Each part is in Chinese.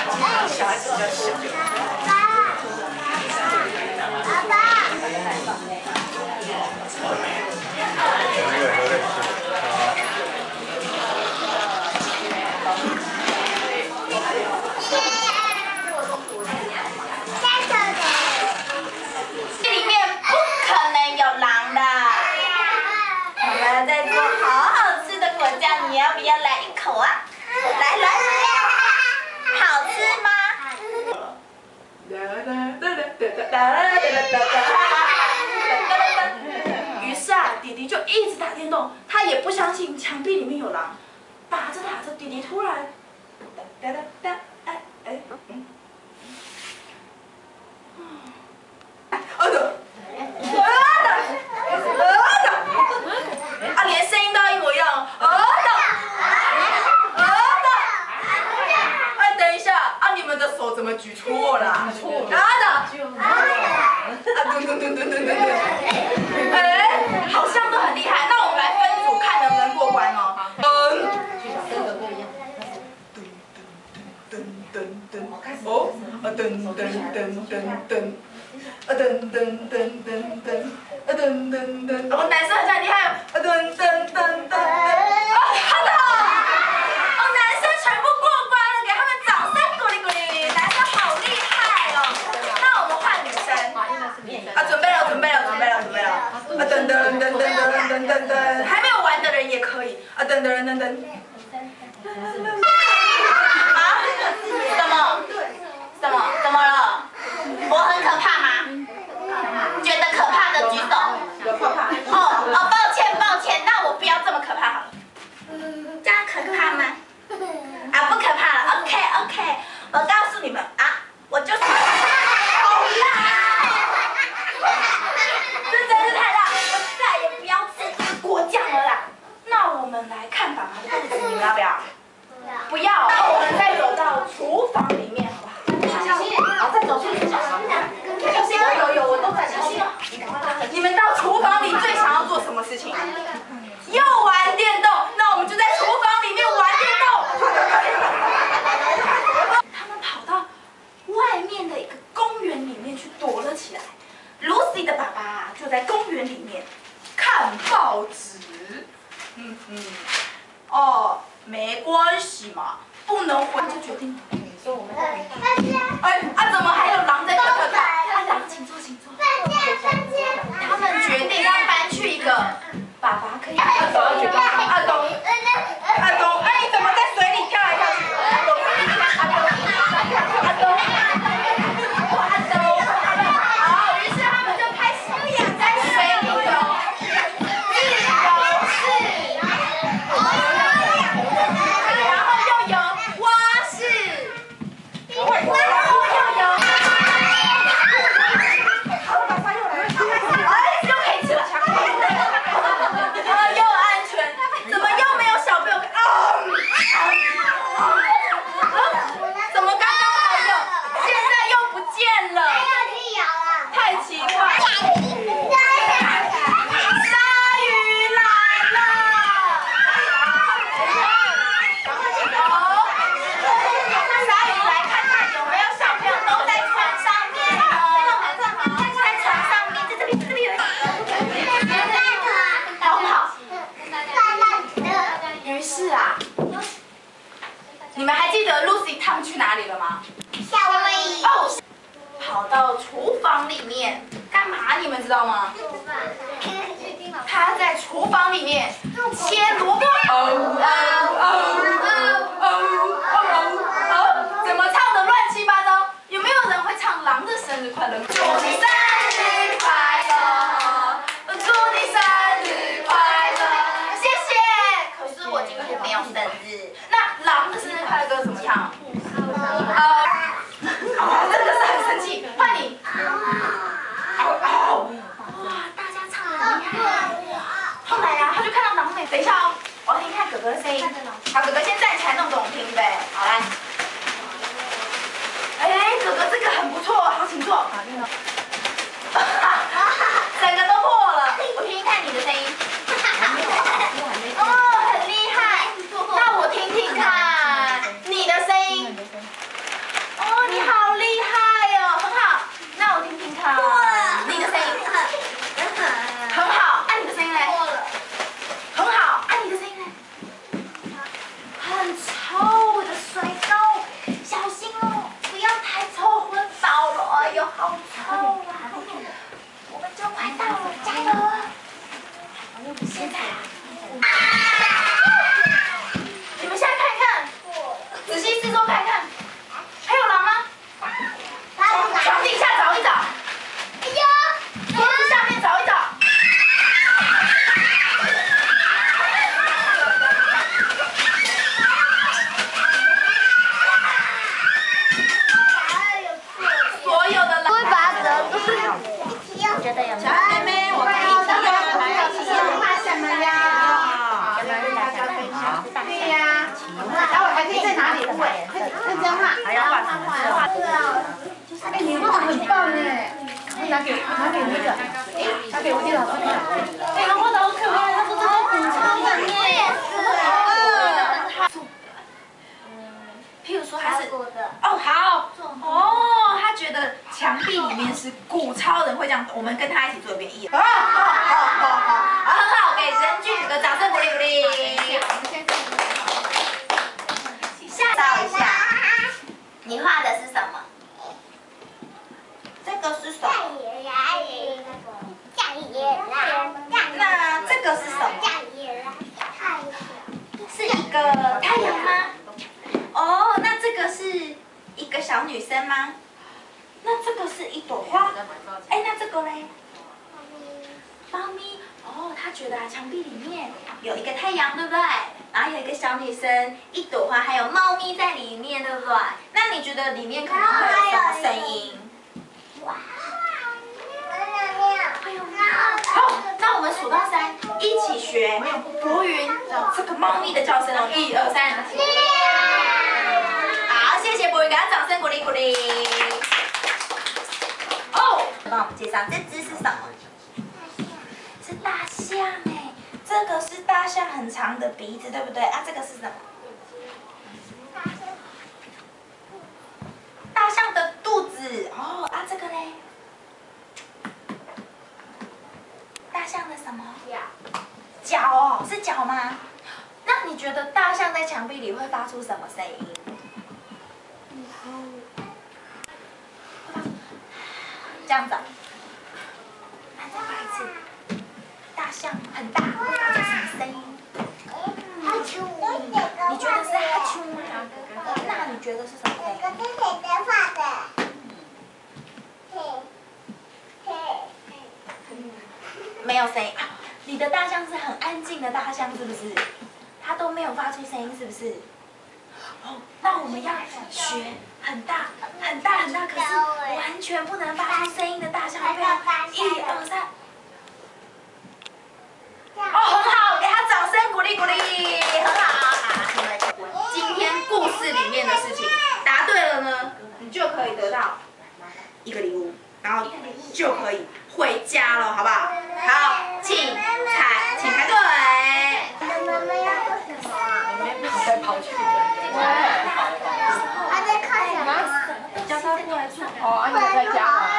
小孩子比较小。 这里面不可能有狼的。我们在做好好吃的果酱，你要不要来一口啊？来来，好吃吗？于是啊，弟弟就一直打电动，他也不相信墙壁里面有狼。打着打着，弟弟突然，连声音都一模一样。等一下，你们的手怎么举错了？好像都很厉害。那我们来分组看能不能过关哦。我们男生好像厉害。男生全部过关了，给他们掌声鼓励鼓励。男生好厉害哦。那我们换女生。准备了。还没有玩的人也可以。怎么了？我很可怕吗？觉得可怕的举手。抱歉，那我不要这么可怕好了。这样可怕吗？不可怕了。OK， 我告诉你们啊，我就是。好辣！这真是太辣，我再也不要吃这个果酱了啦。那我们来看爸爸的肚子，你们要不要？不要。那我们再走到厨房里面，好不好？小心，再走出去，小心。有，我都在小心哦。你们到厨房里最想要做什么事情？又玩电动，那我们就在厨房里面玩电动。他们跑到外面的一个公园里面去躲了起来。Lucy 的爸爸就在公园里面看报纸。没关系嘛，不能回就决定了。说我们在怎么还有狼在这个？狼，请坐。他们决定要搬去一个爸爸可以走上去。阿东，你怎么在水里跳来跳去？阿东。好，于是他们就开始在水里游，然后又游蛙式，又可以吃了。又安全，怎么又没有小朋友？怎么刚刚还有，现在又不见了？太奇怪了。鲨鱼来了！鲨鱼来看看有没有小朋友都在床上面哦，在床上面，在这里有一个。好。于是啊，你们还记得 Lucy 他们去哪里了吗？跑到厨房里面干嘛？你们知道吗？他在厨房里面切萝卜。怎么唱的乱七八糟？有没有人会唱狼的生日快乐？祝你生日快乐，祝你生日快乐，谢谢。可是我今天没有生日。那狼的生日快乐歌怎么唱？真的是很生气。换你。大家唱得很厉害。后来啊，他就看到狼妹。等一下哦，我要听看哥哥的声音。好，哥哥先站起来弄给我们听呗。好来。哥哥这个很不错，好，请坐。整个都破了，我听听看你的声音。很厉害。那我听听看你的声音。 哎，你画的很棒哎！拿给那个，拿给我弟老师看。哎，他画的好可爱，他说这是古超人耶。 譬如说他是哦好哦，他觉得墙壁里面是古超人会这样，我们跟他一起做一遍1、2。好，很好，给任俊宇个掌声鼓励鼓励。下照一下，你画的是什么？这个是什么？那这个是什么？是一个太阳吗？哦，那这个是一个小女生吗？那这个是一朵花。哎，那这个嘞？猫咪。哦，他觉得墙壁里面有一个太阳，对不对？然后有一个小女生，一朵花，还有猫咪在里面，对不对？那你觉得里面可能会有什么声音？哇！好，那我们数到3，一起学博云这个猫咪的叫声哦。1、2、3。好，谢谢博云，给他掌声鼓励鼓励。哦，帮我们介绍这只是什么？是大象哎，这个是大象很长的鼻子，对不对？啊，这个是什么？大象的肚子哦，啊，这个嘞？大象的什么？脚哦，是脚吗？那你觉得大象在墙壁里会发出什么声音？这样子啊。那再发一次。大象很大，会发出什么声音？哈啾。你觉得是哈啾吗？那你觉得是什么声音？没有声音啊！你的大象是很安静的大象，是不是？它都没有发出声音，是不是？哦，那我们要学很大、很大、很大，可是完全不能发出声音的大象，要不要？1、2、3。哦，很好，给他掌声鼓励鼓励，很好。今天故事里面的事情答对了呢，你就可以得到一个礼物，然后就可以回家了，好不好？好，请排队。 跑来跑去的。 他在看什么？ 叫他过来坐。 哦，阿姨在家吗？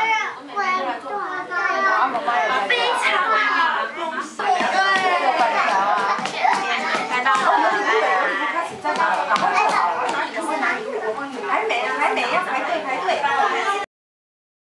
阿妈妈也在家。 非常好，恭喜！ 对。 看到了， 开始在哪？然后还没，要排队。